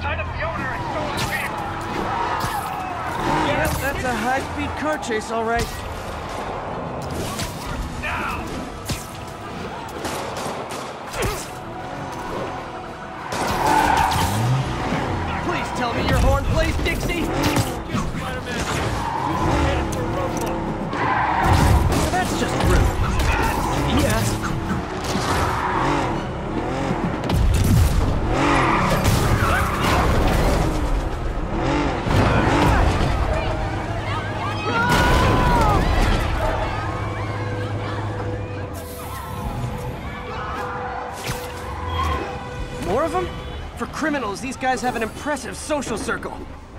Tied up the owner and stole his vehicle. Yeah, that's a high-speed car chase, all right. Now! Please tell me your horn plays, Dixie! That's just rude. Yes. More of them? For criminals, these guys have an impressive social circle.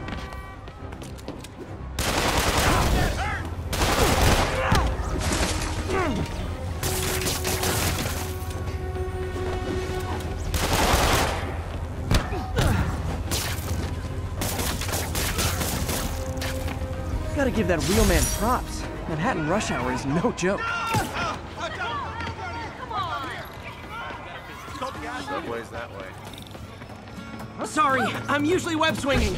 Gotta give that wheelman props. Manhattan rush hour is no joke. Subway's that way. Sorry, I'm usually web swinging.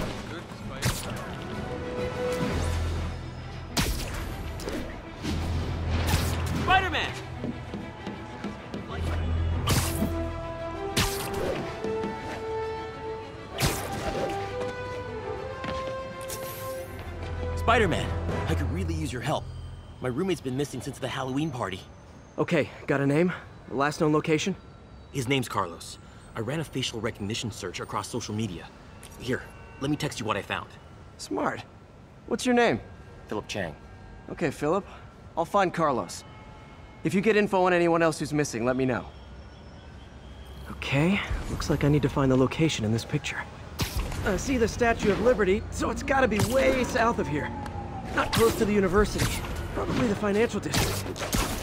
Spider-Man! Spider-Man, I could really use your help. My roommate's been missing since the Halloween party. Okay, got a name? Last known location? His name's Carlos. I ran a facial recognition search across social media. Here, let me text you what I found. Smart. What's your name? Philip Chang. Okay, Philip. I'll find Carlos. If you get info on anyone else who's missing, let me know. Okay, looks like I need to find the location in this picture. I see the Statue of Liberty, so it's gotta be way south of here. Not close to the university. Probably the financial district.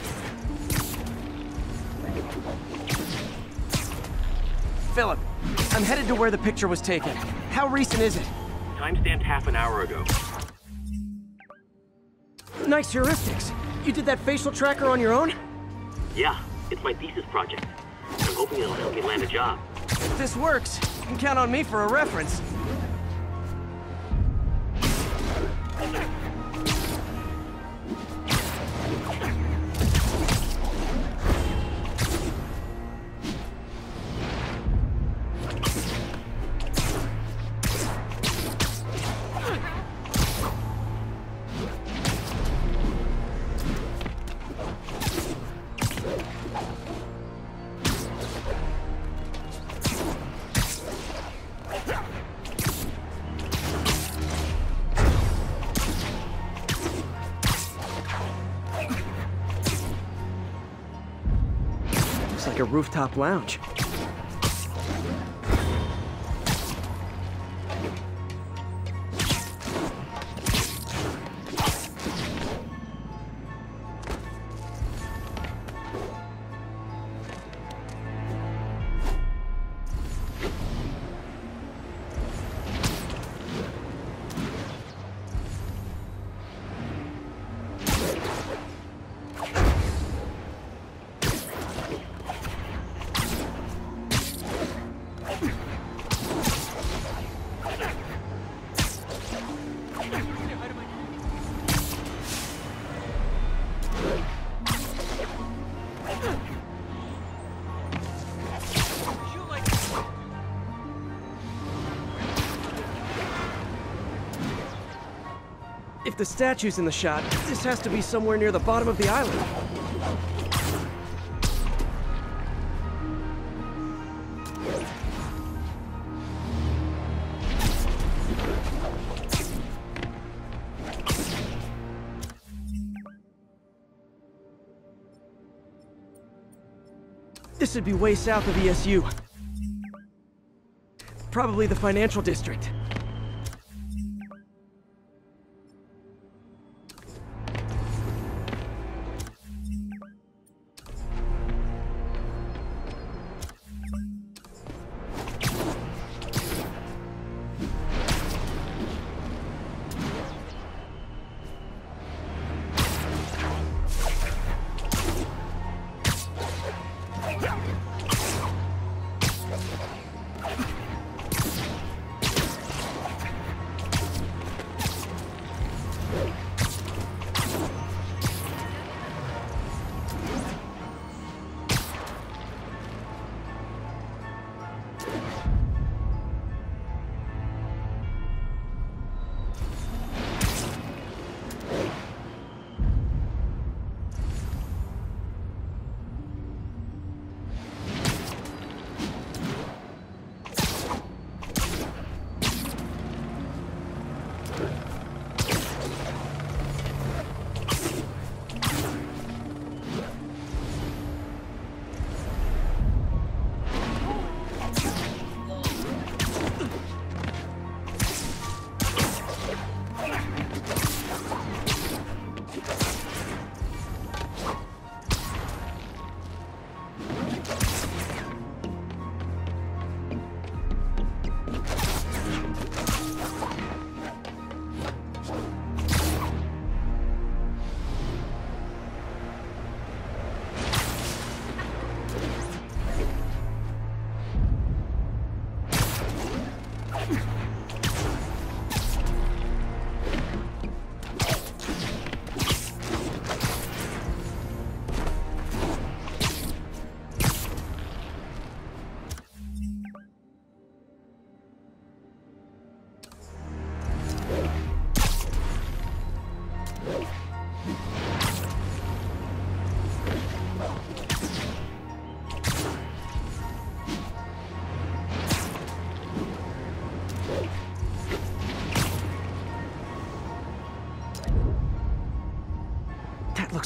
Philip, I'm headed to where the picture was taken. How recent is it? Timestamped half an hour ago. Nice heuristics. You did that facial tracker on your own? Yeah, it's my thesis project. I'm hoping it'll help me land a job. If this works, you can count on me for a reference. Looks like a rooftop lounge. If the statue's in the shot, this has to be somewhere near the bottom of the island. This would be way south of ESU. Probably the financial district.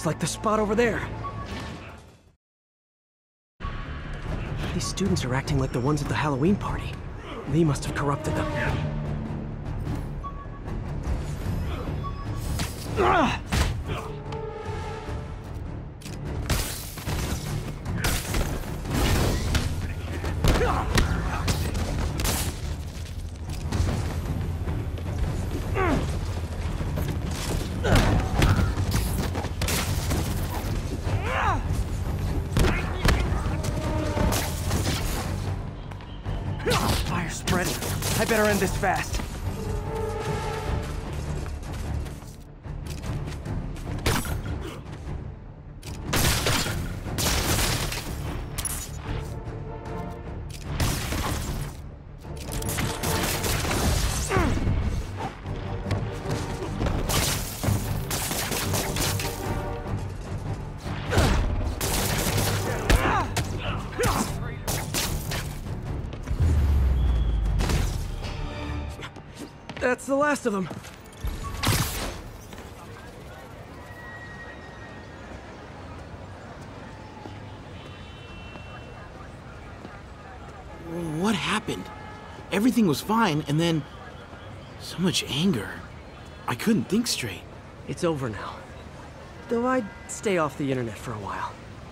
like the spot over there. These students are acting like the ones at the Halloween party. Lee must have corrupted them. Ah! Fire's spreading. I better end this fast. That's the last of them. What happened? Everything was fine, and then so much anger. I couldn't think straight. It's over now. Though I'd stay off the internet for a while.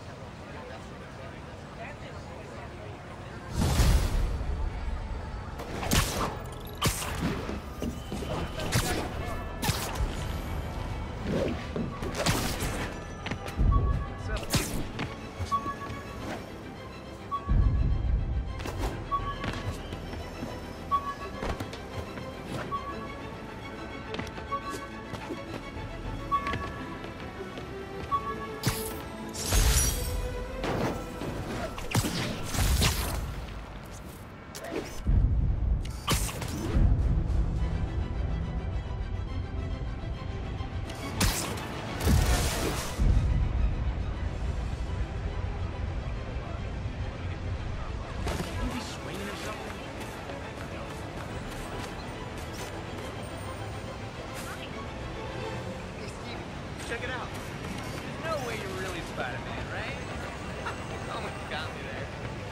Check it out. There's no way you're really Spider-Man, right? Almost got me there.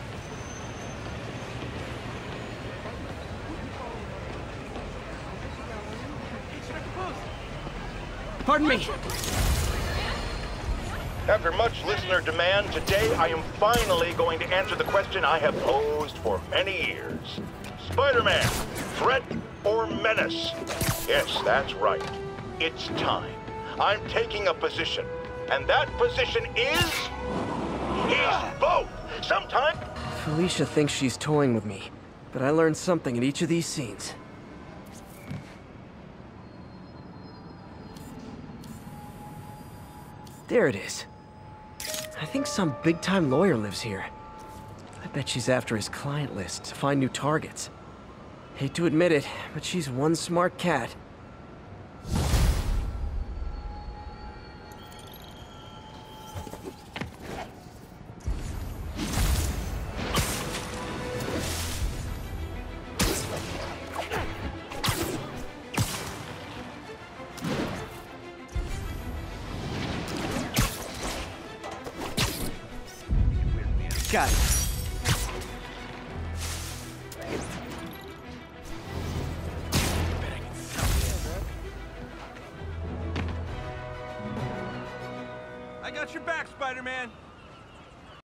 Pardon me. After much listener demand, today I am finally going to answer the question I have posed for many years. Spider-Man, threat or menace? Yes, that's right. It's time. I'm taking a position, and that position is... he's both! Sometimes... Felicia thinks she's toying with me, but I learned something in each of these scenes. There it is. I think some big-time lawyer lives here. I bet she's after his client list to find new targets. Hate to admit it, but she's one smart cat. Got it.